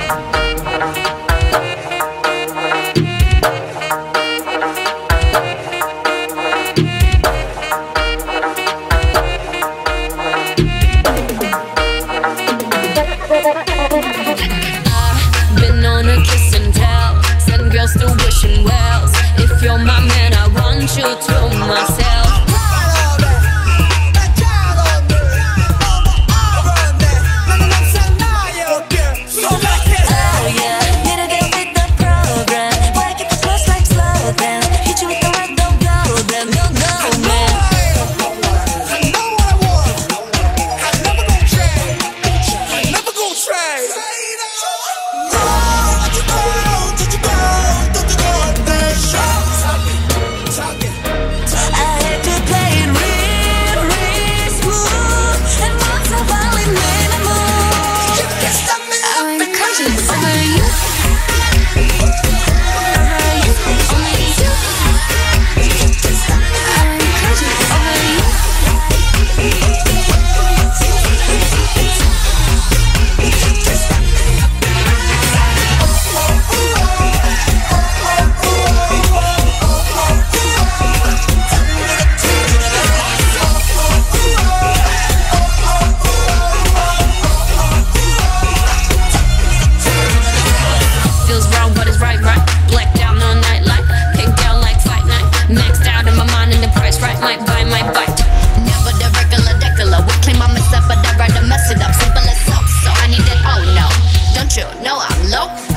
Been on a kiss and tell, send girls to wishing wells. If you're my man, I want you to myself. Oh yeah, need to get with the program. Wanna keep it close like slow dance. Hit you with the right, don't go them, no man. I know what I want. I never gon' change. I never gon' change. No, I'm low.